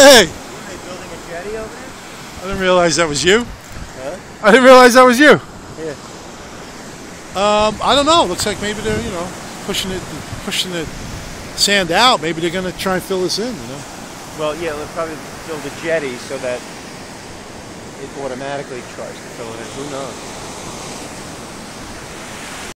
Hey! Are they building a jetty over there? I didn't realize that was you. Huh? I didn't realize that was you. Yeah. I don't know. Looks like maybe they're, pushing the sand out. Maybe they're going to try and fill this in, Well, yeah, they'll probably build a jetty so that it automatically tries to fill it in. Who knows?